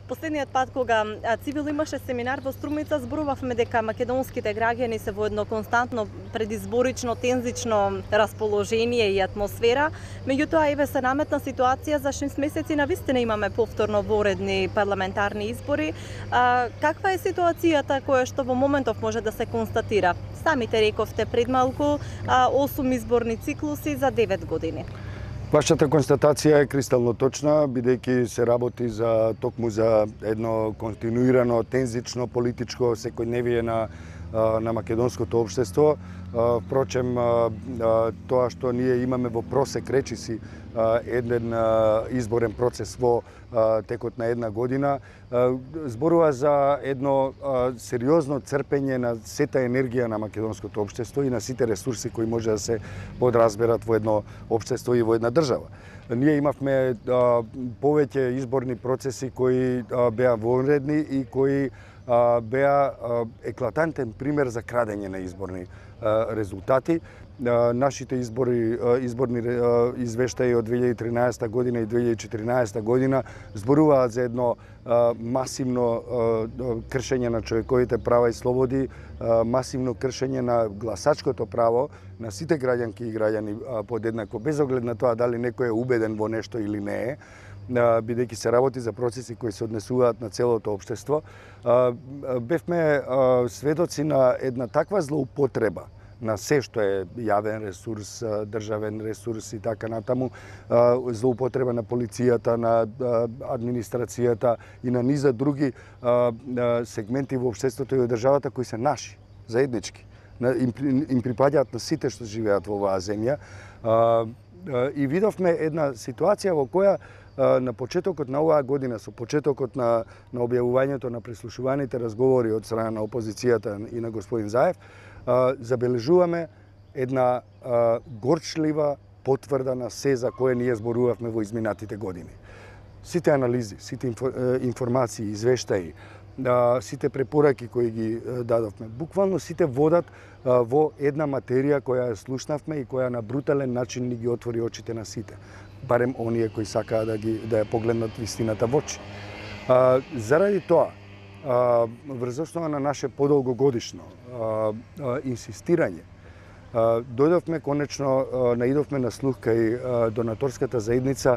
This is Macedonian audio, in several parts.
Последниот пат кога Цивил имаше семинар во Струмица, зборувавме дека македонските граѓани се во едно константно предизборично, тензично расположение и атмосфера. Меѓутоа, еве се наметна ситуација за 6 месеци навистина имаме повторно воредни парламентарни избори. Каква е ситуацијата која што во моментов може да се констатира? Самите рековте пред малку 8 изборни циклуси за 9 години. Вашата констатација е кристално точна, бидејќи се работи токму за едно континуирано, тензично, политичко секојдневие на македонското општество. Впрочем, тоа што ние имаме во просек речиси еден изборен процес во текот на една година, зборува за едно сериозно црпење на сета енергија на македонското општество и на сите ресурси кои може да се подразберат во едно општество и во една држава. Ние имавме повеќе изборни процеси кои беа вонредни и кои беа еклатантен пример за крадење на изборни резултати. Нашите изборни извештаи од 2013 година и 2014 година зборуваат за едно масивно кршење на човековите права и слободи, масивно кршење на гласачкото право на сите граѓанки и граѓани подеднакво, без оглед на тоа дали некој е убеден во нешто или не е, бидејќи се работи за процеси кои се однесуваат на целото општество. Бевме сведоци на една таква злоупотреба на се што е јавен ресурс, државен ресурс и така натаму, злоупотреба на полицијата, на администрацијата и на низа други сегменти во општеството и во државата кои се наши, заеднички. Им припаѓаат на сите што живеат во оваа земја. И видовме една ситуација во која на почетокот на оваа година, со почетокот на објавувањето на прислушуваните разговори од страна на опозицијата и на господин Заев, забележуваме една горчлива потврда на се за кое ние зборувавме во изминатите години. Сите анализи, сите информации, извештаи, сите препораки кои ги дадовме, буквално сите водат во една материја која ја слушнавме и која на брутален начин ни ги отвори очите на сите. Барем оние кои сакаат да ја погледнат вистината во очи. Заради тоа, врз основа на наше подолгогодишно инсистирање, дојдовме конечно, наидовме на слух кај донаторската заедница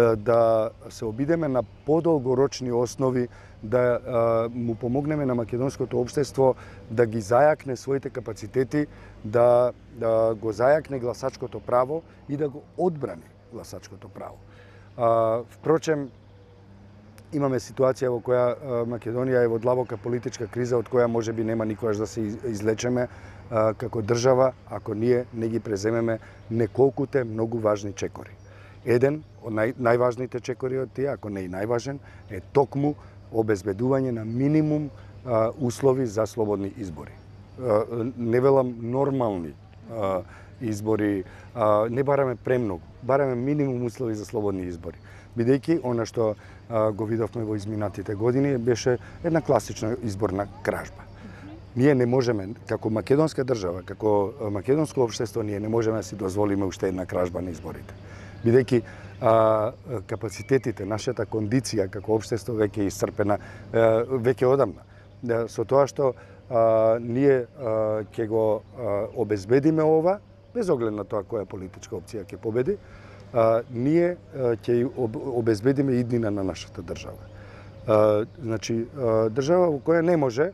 да се обидеме на подолгорочни основи да му помогнеме на македонското општество да ги зајакне своите капацитети, да го зајакне гласачкото право и да го одбрани гласачкото право. Впрочем, имаме ситуација во која Македонија е во длабока политичка криза од која можеби нема никогаш да се излечеме како држава ако ние не ги преземеме неколкуте многу важни чекори. Еден од најважните чекори од тие, ако не и најважен, е токму обезбедување на минимум услови за слободни избори. Не велам нормални избори, не бараме премногу, бараме минимум услови за слободни избори. Бидејќи она што го видовме во изминатите години беше една класична изборна кражба. Ние не можеме, како македонска држава, како македонско општество, ние не можеме да си дозволиме уште една кражба на изборите. Бидејќи капацитетите, нашата кондиција како општество веќе е исцрпена веќе одамна. Со тоа што ние ќе го обезбедиме ова, без оглед на тоа која политичка опција ќе победи, ние ќе обезбедиме иднина на нашата држава. Значи, држава во која не може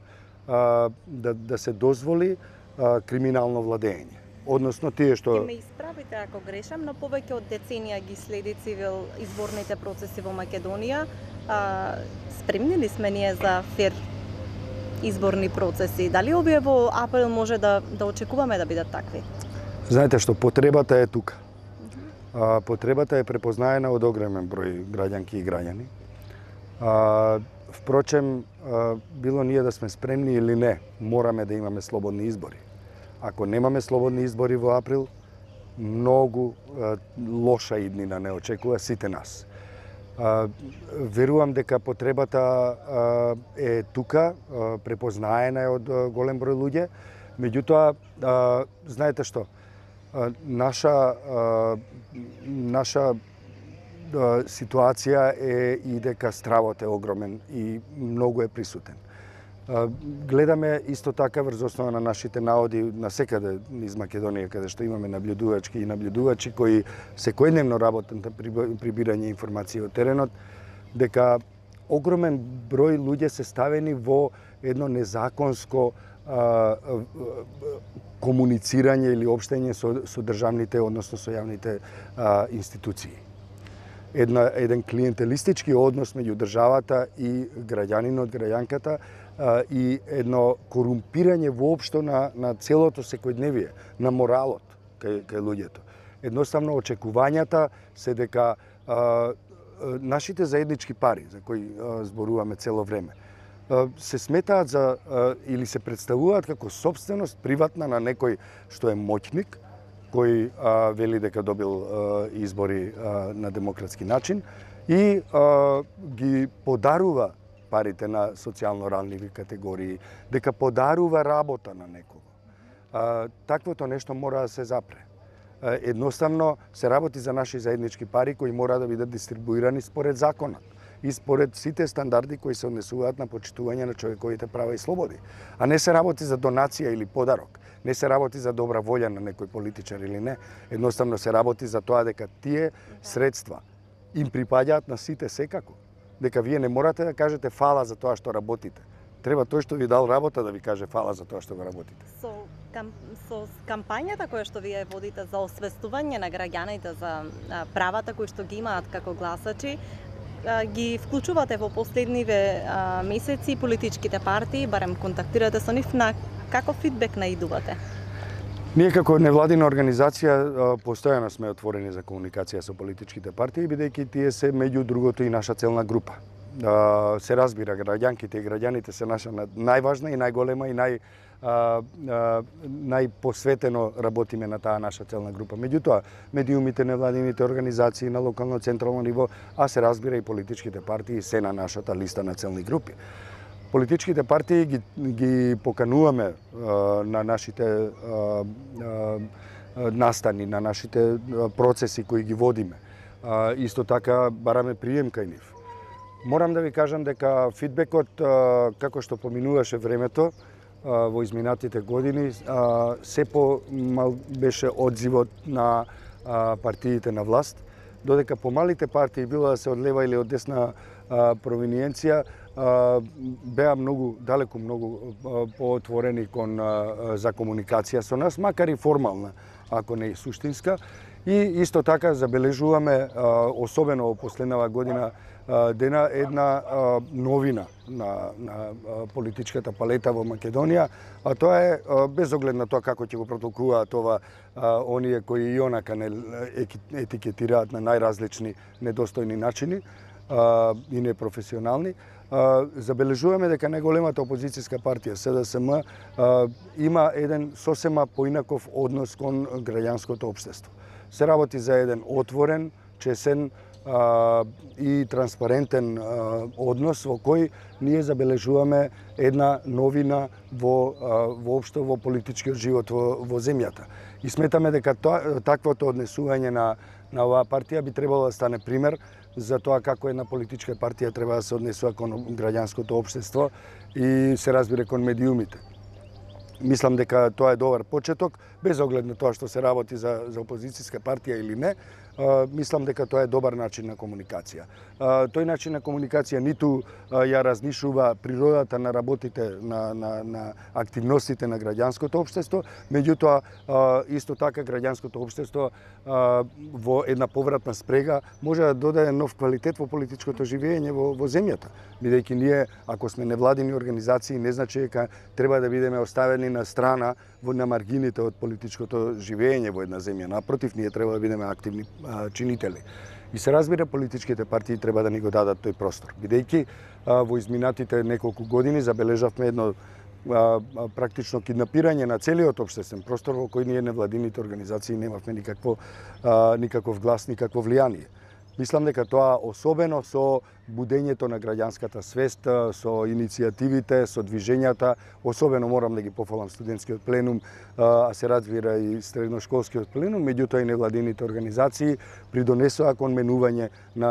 да се дозволи криминално владење. Односно тие што... Ке ме исправите ако грешам, но повеќе од деценија ги следи Цивил изборните процеси во Македонија. Спремни ли сме ние за фер изборни процеси? Дали овие во април може да очекуваме да бидат такви? Знаете што, потребата е тука. Потребата е препознаена од огромен број граѓанки и граѓани. Впрочем, било ние да сме спремни или не, мораме да имаме слободни избори. Ако немаме слободни избори во април, многу лоша иднина не очекува сите нас. Верувам дека потребата е тука, препознаена е од голем број луѓе, меѓутоа, знаете што, наша ситуација е и дека стравот е огромен и многу е присутен. Гледаме исто така врз основа на нашите наоди насекаде низ Македонија, каде што имаме наблюдувачки и наблюдувачи кои секојдневно работат на прибирање информации од теренот, дека огромен број луѓе се ставени во едно незаконско комуницирање или општење со државните, односно со јавните институции. Еден клиентелистички однос меѓу државата и граѓанинот, граѓанката и едно корумпирање воопшто на целото секојдневие, на моралот кај луѓето. Едноставно очекувањата се дека нашите заеднички пари, за кои зборуваме цело време, се сметаат за или се представуваат како собственост приватна на некој што е моќник, кој вели дека добил избори на демократски начин и ги подарува парите на социјално ранливи категории, дека подарува работа на некого. Таквото нешто мора да се запре. Едноставно се работи за наши заеднички пари кои мора да бидат дистрибуирани според законот и според сите стандарди кои се однесуваат на почитување на човековите права и слободи. А не се работи за донација или подарок. Не се работи за добра волја на некој политичар или не. Едноставно се работи за тоа дека тие средства им припаѓаат на сите секако. Дека вие не морате да кажете фала за тоа што работите. Треба тој што ви дал работа да ви каже фала за тоа што го работите. Со кампањата која што вие водите за освестување на граѓаните за правата кои што ги имаат како гласачи, ги вклучувате во последниве месеци политичките партии, барем контактирате со нив, на каков фидбек наидувате? Ние како невладина организација постојано сме отворени за комуникација со политичките партии, бидејќи тие се меѓу другото и наша целна група. Се разбира, граѓанките и граѓаните се наша најважна и најголема и најпосветено работиме на таа наша целна група. Меѓутоа, медиумите, невладините организации на локално централно ниво, а се разбира и политичките партии се на нашата листа на целни групи. Политичките партии ги покануваме на нашите настани, на нашите процеси кои ги водиме. Исто така бараме прием кај нив. Морам да ви кажам дека фидбекот, како што поминуваше времето во изминатите години, се помал беше одзивот на партиите на власт, додека помалите партии, било да се од лева или од десна провиниенција, беа далеку многу поотворени за комуникација со нас, макар и формална, ако не и суштинска. И исто така забележуваме, особено во последнава година дена, една новина на политичката палета во Македонија, а тоа е, без оглед на тоа како ќе го протолкуваат ова оние кои и онака не етикетираат на најразлични недостојни начини и непрофесионални, забележуваме дека најголемата опозицијска партија СДСМ има еден сосема поинаков однос кон граѓанското општество. Се работи за еден отворен, чесен и транспарентен однос во кој ние забележуваме една новина воопшто во политичкиот живот во земјата. И сметаме дека таквото однесување на оваа партија би требало да стане пример за тоа како една политичка партија треба да се однесува кон граѓанското општество и се разбира кон медиумите. Мислам дека тоа е добар почеток, без оглед на тоа што се работи за опозицијска партија или не. Мислам дека тоа е добар начин на комуникација. Тој начин на комуникација ниту ја разнишува природата на работите, на активностите на граѓанското општество, меѓутоа исто така граѓанското општество во една повратна спрега може да додаде нов квалитет во политичкото живење во земјата. Бидејќи ние, ако сме невладини организации, не значи дека треба да бидеме оставени на страна на маргините од политичкото живење во една земја. Напротив, ние треба да бидеме активни чинители. И се разбира, политичките партии треба да ни го дадат тој простор. Бидејќи во изминатите неколку години забележавме едно практично киднапирање на целиот општествен простор во кој ние невладините организации немавме никаков глас, никакво влијание. Мислам дека тоа особено со будењето на граѓанската свест, со иницијативите, со движењата, особено морам да ги пофалам студентскиот пленум, а се разбира и средношколскиот пленум, меѓутоа и невладините организации придонесоа кон менување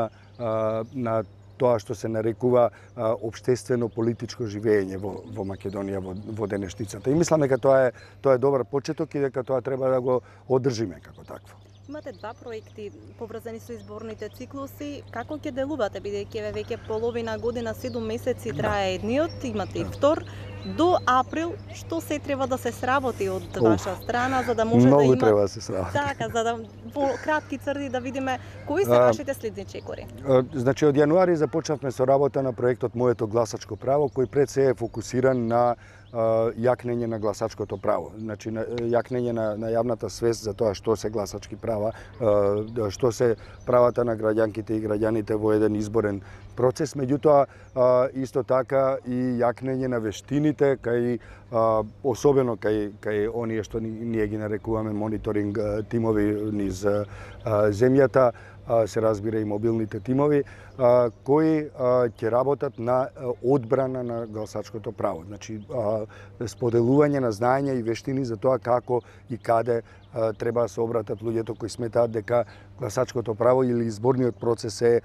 на тоа што се нарекува општествено-политичко живење во Македонија во денешницата. И мислам дека тоа е добар почеток и дека тоа треба да го одржиме како такво. Имате два проекти поврзани со изборните циклуси. Како ќе делувате, бидејќи веќе половина година, 7 месеци трае едниот, имате и втор. До април, што се треба да се сработи од ваша страна, за да може да има... Многу треба да се сработи. Така, за да по кратки црти да видиме кои се вашите следни чекори. Значи, од јануари започнавме со работа на проектот Моето гласачко право, кој пред се е фокусиран на јакнење на гласачкото право. Значи, јакнење на јавната свест за тоа што се гласачки права, што се правата на граѓанките и граѓаните во еден изборен процес, меѓутоа исто така и јакнење на вештините особено кај оние што ние ги нарекуваме мониторинг тимови низ земјата, се разбира и мобилните тимови, кои ќе работат на одбрана на гласачкото право. Значи, споделување на знаења и вештини за тоа како и каде треба да се обратат луѓето кои сметаат дека гласачкото право или изборниот процес е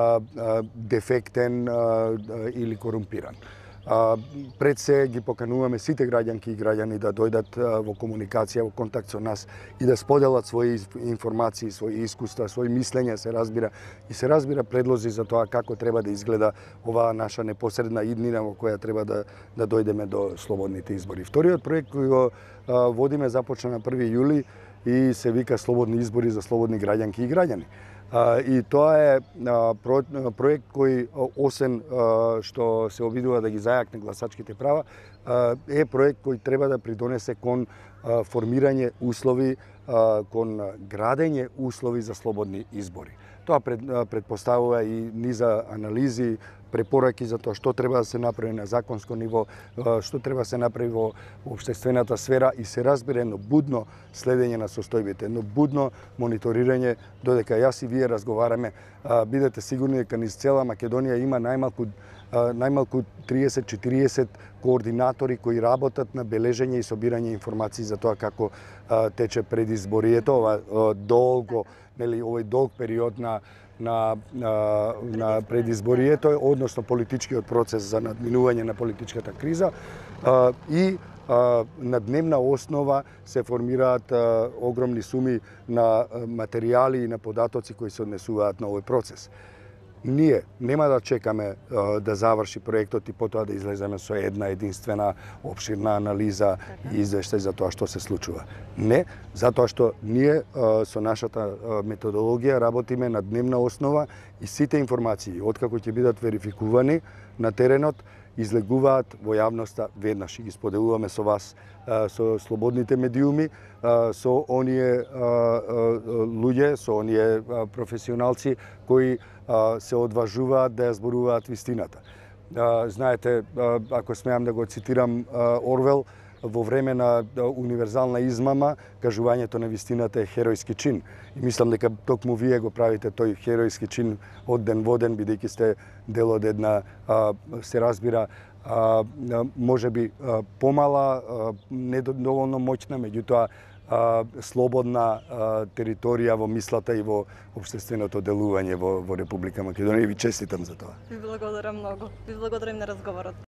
дефектен или корумпиран. Пред се ги покануваме сите граѓанки и граѓани да дојдат во комуникација, во контакт со нас и да споделат своји информации, своји искуства, своји мислења, се разбира предлози за тоа како треба да изгледа оваа наша непосредна иднина во која треба да дојдеме до слободните избори. Вториот проект кој го водиме започна на 1 јули и се вика Слободни избори за слободни граѓанки и граѓани. И тоа е проект кој, освен што се обидува да ги зајакне гласачките права, е проект кој треба да придонесе кон формирање услови, кон градење услови за слободни избори. Тоа предпоставува и низа анализи, препораки за тоа што треба да се направи на законско ниво, што треба да се направи во општествената сфера и се разбира едно будно следење на состојбите, едно будно мониторирање, додека јас и вие разговараме, бидете сигурни дека низ цела Македонија има најмалку 30-40 координатори кои работат на бележење и собирање информации за тоа како тече предизборието, овој долг период на предизборието, односно политичкиот процес за надминување на политичката криза и на дневна основа се формираат огромни суми на материјали и на податоци кои се однесуваат на овој процес. Ние нема да чекаме да заврши проектот и потоа да излеземе со една единствена опширна анализа и извештај за тоа што се случува. Не, затоа што ние со нашата методологија работиме на дневна основа и сите информации, откако ќе бидат верификувани на теренот, излегуваат во јавноста веднаш и ги споделуваме со вас, со слободните медиуми, со оние луѓе, со оние професионалци кои се одважуваат да ја зборуваат вистината. Знаете, ако смеам да го цитирам Орвел, во време на универзална измама, кажувањето на вистината е херојски чин. И мислам дека токму вие го правите тој херојски чин од ден во ден, бидејќи сте дел од една, се разбира, можеби помала, недоволно моќна, меѓутоа слободна територија во мислата и во општественото делување во Република Македонија. И ви честитам за тоа. Ви благодарам многу. Ви благодарам на разговорот.